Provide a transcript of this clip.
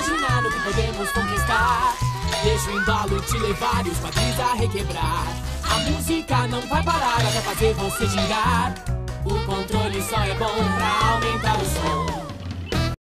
imaginar o que podemos conquistar. Deixa o embalo te levar e os quadris a requebrar. A música não vai parar até fazer você girar. O controle só é bom pra aumentar o som.